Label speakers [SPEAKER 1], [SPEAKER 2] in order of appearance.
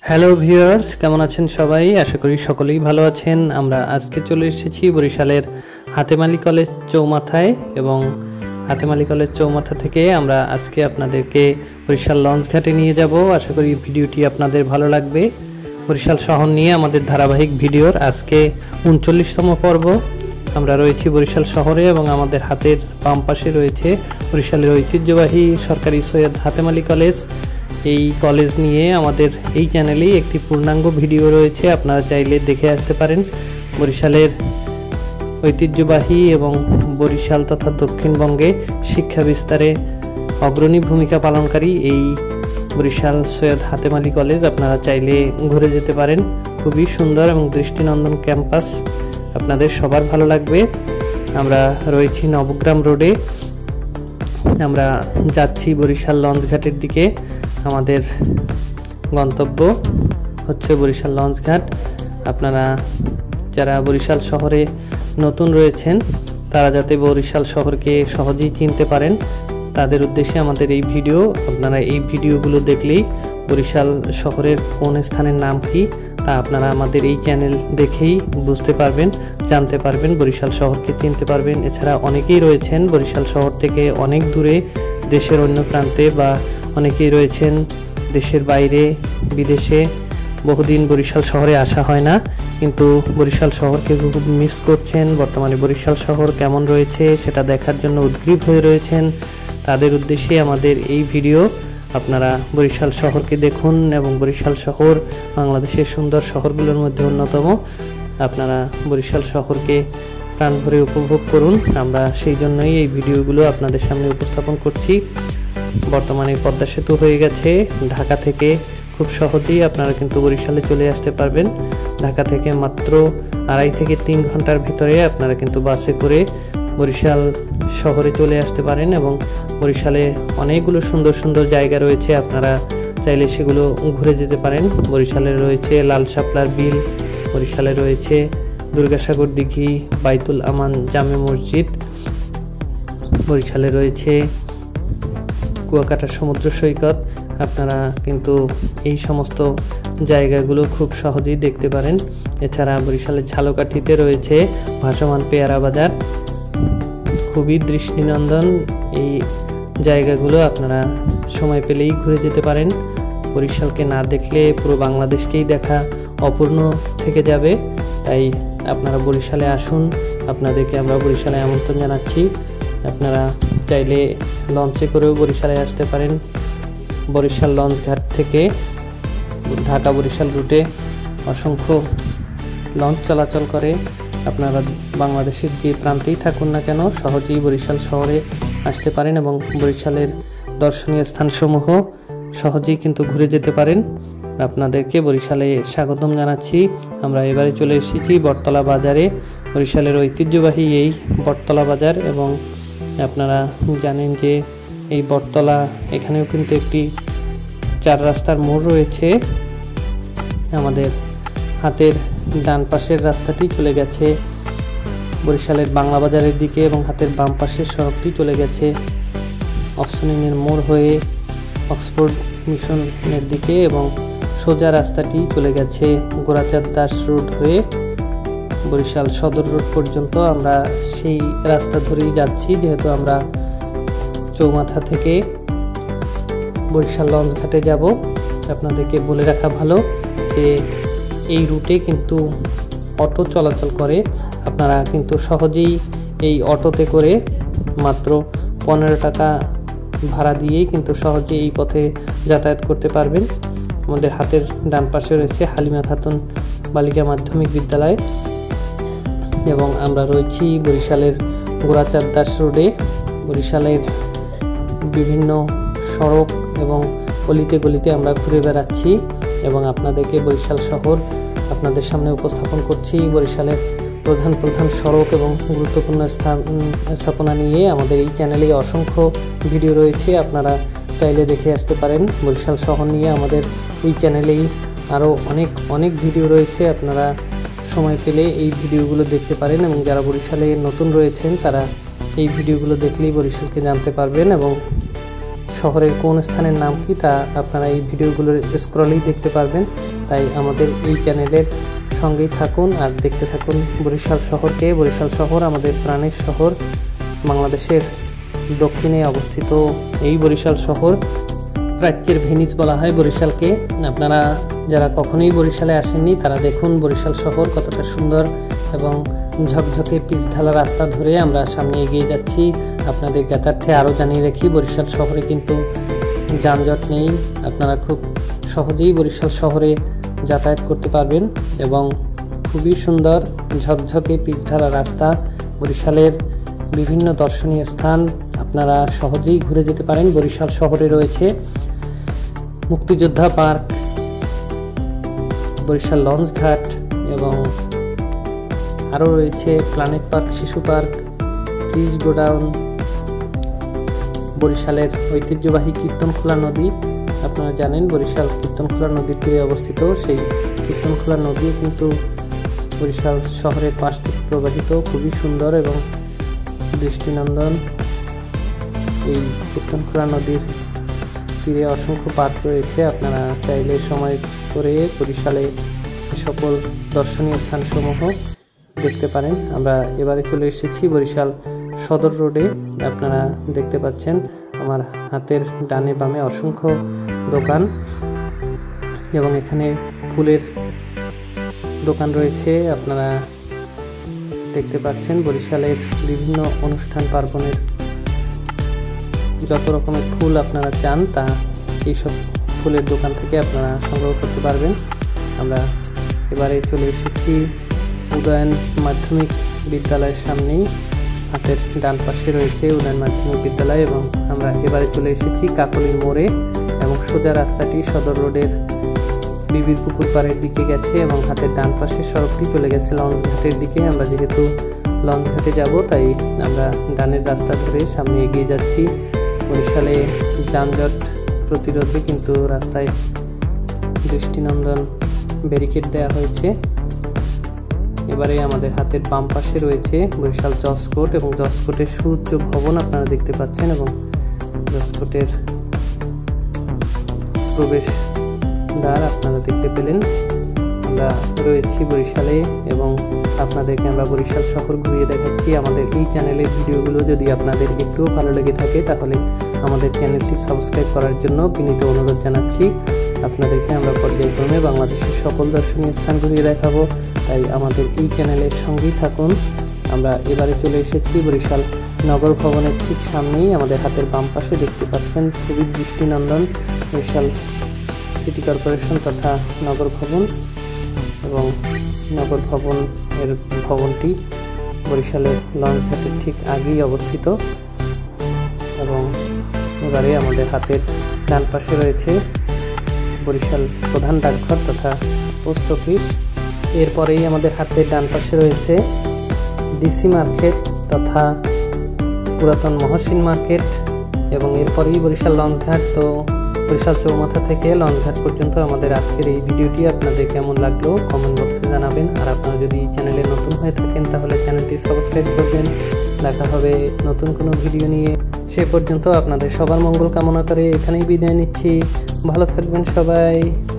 [SPEAKER 1] Hello viewers, কেমন আছেন সবাই? আশা করি সকলেই ভালো আছেন। আমরা আজকে চলে এসেছি বরিশালের হাতেম আলী কলেজ চৌমাথায়, এবং হাতেম আলী কলেজ চৌমাথা থেকে আমরা আজকে আপনাদেরকে বরিশাল লঞ্চ ঘাটে নিয়ে যাব। আশা করি ভিডিওটি আপনাদের ভালো লাগবে। বরিশাল শহর নিয়ে আমাদের ধারাবাহিক ভিডিওর আজকে 39তম পর্ব। আমরা রয়েছি বরিশাল শহরে এবং আমাদের হাতের বাম পাশে রয়েছে বরিশালের ঐতিহ্যবাহী সরকারি সৈয়দ হাতেম আলী কলেজ। এই কলেজ নিয়ে আমাদের এই চ্যানেলেই একটি পূর্ণাঙ্গ ভিডিও রয়েছে, আপনারা চাইলে দেখে আসতে পারেন। বরিশালের ঐতিহ্যবাহী এবং বরিশাল তথা দক্ষিণবঙ্গে শিক্ষা বিস্তারে অগ্রণী ভূমিকা পালনকারী এই বরিশাল সৈয়দ হাতেম আলী কলেজ আপনারা চাইলে ঘুরে যেতে পারেন। খুবই সুন্দর এবং দৃষ্টিনন্দন ক্যাম্পাস, আপনাদের সবার ভালো লাগবে। আমরা রয়েছি নবগ্রাম রোডে, আমরা যাচ্ছি বরিশাল লঞ্চ ঘাটের দিকে। আমাদের গন্তব্য হচ্ছে বরিশাল লঞ্চ ঘাট। আপনারা যারা বরিশাল শহরে নতুন রয়েছেন তারা যাতে বরিশাল শহরকে সহজেই চিনতে পারেন, তাদের উদ্দেশ্যে আমাদের এই ভিডিও। আপনারা এই ভিডিওগুলো দেখলেই বরিশাল শহরের কোন স্থানের নাম কি তা আপনারা আমাদের এই চ্যানেল দেখেই বুঝতে পারবেন, জানতে পারবেন, বরিশাল শহরকে চিনতে পারবেন। এছাড়া অনেকেই রয়েছেন বরিশাল শহর থেকে অনেক দূরে, দেশের অন্য প্রান্তে, বা অনেকেই রয়েছেন দেশের বাইরে, বিদেশে। বহুদিন বরিশাল শহরে আসা হয় না, কিন্তু বরিশাল শহরকে খুব মিস করছেন। বর্তমানে বরিশাল শহর কেমন রয়েছে সেটা দেখার জন্য উদ্গ্রীব হয়ে রয়েছেন। তাদের উদ্দেশ্যে আমাদের এই ভিডিও। আপনারা বরিশাল শহরকে দেখুন, এবং বরিশাল শহর বাংলাদেশের সুন্দর শহরগুলোর মধ্যে অন্যতম। আপনারা বরিশাল শহরকে প্রাণ ভরে উপভোগ করুন। আমরা সেই জন্যই এই ভিডিওগুলো আপনাদের সামনে উপস্থাপন করছি। বর্তমানে পদ্মা সেতু হয়ে গেছে, ঢাকা থেকে খুব সহজেই আপনারা কিন্তু বরিশালে চলে আসতে পারবেন। ঢাকা থেকে মাত্র 2.5 থেকে 3 ঘন্টার ভিতরে আপনারা কিন্তু বাসে করে বরিশাল শহরে চলে আসতে পারেন। এবং বরিশালে অনেকগুলো সুন্দর সুন্দর জায়গা রয়েছে, আপনারা চাইলে সেগুলো ঘুরে যেতে পারেন। বরিশালে রয়েছে লাল শাপলার বিল, বরিশালে রয়েছে দুর্গাসাগর দিঘি, বাইতুল আমান জামে মসজিদ, বরিশালে রয়েছে কুয়াকাটা সমুদ্র সৈকত। আপনারা কিন্তু এই সমস্ত জায়গাগুলো খুব সহজেই দেখতে পারেন। এছাড়া বরিশালের ঝালকাঠিতে রয়েছে ভাসমান পেয়ারা বাজার, খুবই দৃষ্টিনন্দন। এই জায়গাগুলো আপনারা সময় পেলেই ঘুরে যেতে পারেন। বরিশালকে না দেখলে পুরো বাংলাদেশকেই দেখা অপূর্ণ থেকে যাবে। তাই আপনারা বরিশালে আসুন, আপনাদেরকে আমরা বরিশালে আমন্ত্রণ জানাচ্ছি। আপনারা চাইলে লঞ্চে করেও বরিশালে আসতে পারেন। বরিশাল লঞ্চ ঘাট থেকে ঢাকা বরিশাল রুটে অসংখ্য লঞ্চ চলাচল করে। আপনারা বাংলাদেশের যে প্রান্তেই থাকুন না কেন সহজেই বরিশাল শহরে আসতে পারেন, এবং বরিশালের দর্শনীয় স্থানসমূহ সহজেই কিন্তু ঘুরে যেতে পারেন। আপনাদেরকে বরিশালে স্বাগতম জানাচ্ছি। আমরা এবারে চলে এসেছি বটতলা বাজারে, বরিশালের ঐতিহ্যবাহী এই বটতলা বাজার। এবং আপনারা জানেন যে এই বটতলা, এখানেও কিন্তু একটি 4 রাস্তার মোড় রয়েছে। আমাদের হাতের ডান পাশের রাস্তাটি চলে গেছে বরিশালের বাংলা বাজারের দিকে, এবং হাতের বাম পাশের সড়কটি চলে গেছে অপশনিংয়ের মোড় হয়ে অক্সফোর্ড মিশনের দিকে, এবং সোজা রাস্তাটি চলে গেছে গোরাচাঁদ দাস রোড হয়ে বরিশাল সদর রোড পর্যন্ত। আমরা সেই রাস্তা ধরেই যাচ্ছি, যেহেতু আমরা চৌমাথা থেকে বরিশাল লঞ্চ ঘাটে যাব। আপনাদেরকে বলে রাখা ভালো যে এই রুটে কিন্তু অটো চলাচল করে। আপনারা কিন্তু সহজেই এই অটোতে করে মাত্র 15 টাকা ভাড়া দিয়েই কিন্তু সহজেই এই পথে যাতায়াত করতে পারবেন। আমাদের হাতের ডান পাশে রয়েছে হালিমা খাতুন বালিকা মাধ্যমিক বিদ্যালয়, এবং আমরা রয়েছি বরিশালের গোরাচাঁদ দাস রোডে। বরিশালের বিভিন্ন সড়ক এবং অলিতে গলিতে আমরা ঘুরে বেড়াচ্ছি, এবং আপনাদেরকে বরিশাল শহর আপনাদের সামনে উপস্থাপন করছি। বরিশালের প্রধান প্রধান সড়ক এবং গুরুত্বপূর্ণ স্থাপনা নিয়ে আমাদের এই চ্যানেলে অসংখ্য ভিডিও রয়েছে, আপনারা চাইলে দেখে আসতে পারেন। বরিশাল শহর নিয়ে আমাদের এই চ্যানেলেই আরও অনেক ভিডিও রয়েছে, আপনারা সময় পেলে এই ভিডিওগুলো দেখতে পারেন। এবং যারা বরিশালে নতুন রয়েছেন তারা এই ভিডিওগুলো দেখলেই বরিশালকে জানতে পারবেন, এবং শহরের কোন স্থানের নাম কি তা আপনারা এই ভিডিওগুলোর স্ক্রলেই দেখতে পারবেন। তাই আমাদের এই চ্যানেলের সঙ্গেই থাকুন আর দেখতে থাকুন বরিশাল শহরকে। বরিশাল শহর আমাদের প্রাণের শহর। বাংলাদেশের দক্ষিণে অবস্থিত এই বরিশাল শহর প্রাচ্যের ভেনিস বলা হয় বরিশালকে। আপনারা যারা কখনোই বরিশালে আসেননি তারা দেখুন বরিশাল শহর কতটা সুন্দর এবং ঝকঝকে পিচ ঢালা রাস্তা ধরে আমরা সামনে এগিয়ে যাচ্ছি। আপনাদের জ্ঞাতার্থে আরও জানিয়ে রাখি, বরিশাল শহরে কিন্তু যানজট নেই। আপনারা খুব সহজেই বরিশাল শহরে যাতায়াত করতে পারবেন এবং খুবই সুন্দর ঝকঝকে পিচ ঢালা রাস্তা। বরিশালের বিভিন্ন দর্শনীয় স্থান আপনারা সহজেই ঘুরে যেতে পারেন। বরিশাল শহরে রয়েছে মুক্তিযোদ্ধা পার্ক, বরিশাল লঞ্চ ঘাট এবং আরও রয়েছে প্ল্যানেট পার্ক, শিশু পার্ক, ফিশ গোডাউন, বরিশালের ঐতিহ্যবাহী কীর্তনখোলা নদী। আপনারা জানেন বরিশাল কীর্তনখোলা নদীর তীরে অবস্থিত। সেই কীর্তনখোলা নদী কিন্তু বরিশাল শহরের পাশ থেকে প্রবাহিত, খুবই সুন্দর এবং দৃষ্টিনন্দন। এই কীর্তনখোলা নদীর তীরে অসংখ্য পার্ক রয়েছে। আপনারা চাইলে সময় করে বরিশালে সকল দর্শনীয় স্থানসমূহ দেখতে পারেন। আমরা এবারে চলে এসেছি বরিশাল সদর রোডে। আপনারা দেখতে পাচ্ছেন আমার হাতের ডানে বামে অসংখ্য দোকান এবং এখানে ফুলের দোকান রয়েছে। আপনারা দেখতে পাচ্ছেন বরিশালের বিভিন্ন অনুষ্ঠান পার্বণের যত রকমের ফুল আপনারা চান তা এইসব ফুলের দোকান থেকে আপনারা সংগ্রহ করতে পারবেন। আমরা এবারে চলে এসেছি উদয়ন মাধ্যমিক বিদ্যালয়ের সামনেই। হাতের ডান পাশে রয়েছে উদয়ন মাধ্যমিক বিদ্যালয় এবং আমরা এবারে চলে এসেছি কাকলির মোড়ে এবং সোজা রাস্তাটি সদর রোডের বিবির পুকুর পাড়ের দিকে গেছে এবং হাতের ডান পাশের সড়কটি চলে গেছে লঞ্চ ঘাটের দিকে। আমরা যেহেতু লঞ্চ ঘাটে যাব তাই আমরা ডানের রাস্তা ধরে সামনে এগিয়ে যাচ্ছি। বরিশালে যানজট প্রতিরোধে কিন্তু রাস্তায় দৃষ্টিনন্দন ব্যারিকেড দেওয়া হয়েছে। এবারে আমাদের হাতের বাম পাশে রয়েছে বরিশাল জসকোর্ট এবং জসকোর্টের সুউচ্চ ভবন আপনারা দেখতে পাচ্ছেন এবং জসকোর্টের প্রবেশ দ্বার আপনারা দেখতে পেলেন। আমরা রয়েছি বরিশালে এবং আপনাদেরকে আমরা বরিশাল শহর ঘুরিয়ে দেখাচ্ছি। আমাদের এই চ্যানেলের ভিডিওগুলো যদি আপনাদের একটুও ভালো লেগে থাকে তাহলে আমাদের চ্যানেলটি সাবস্ক্রাইব করার জন্য বিনীত অনুরোধ জানাচ্ছি। আপনাদেরকে আমরা পর্যায়ক্রমে বাংলাদেশের সকল দর্শনীয় স্থান ঘুরিয়ে দেখাবো, তাই আমাদের এই চ্যানেলের সঙ্গেই থাকুন। আমরা এবারে চলে এসেছি বরিশাল নগর ভবনের ঠিক সামনেই। আমাদের হাতের বাম পাশে দেখতে পাচ্ছেন খুবই দৃষ্টিনন্দন বরিশাল সিটি কর্পোরেশন তথা নগর ভবন এবং নগর ভবন এর ভবনটি বরিশালের লঞ্চ ঘাটের ঠিক আগেই অবস্থিত। এবং এবারে আমাদের হাতের ডান পাশে রয়েছে বরিশাল প্রধান ডাকঘর তথা পোস্ট অফিস। এরপরেই আমাদের হাতের ডান পাশে রয়েছে ডিসি মার্কেট তথা পুরাতন মহসিন মার্কেট এবং এরপরেই বরিশাল লঞ্চ ঘাট। তো বরিশাল চৌমাথা থেকে লঞ্চ ঘাট পর্যন্ত আমাদের আজকের এই ভিডিওটি আপনাদের কেমন লাগলো কমেন্ট বক্সে জানাবেন। আর আপনারা যদি এই চ্যানেলে নতুন হয়ে থাকেন তাহলে চ্যানেলটি সাবস্ক্রাইব করবেন। দেখা হবে নতুন কোনো ভিডিও নিয়ে। সে পর্যন্ত আপনাদের সবার মঙ্গল কামনা করে এখানেই বিদায় নিচ্ছি। ভালো থাকবেন সবাই।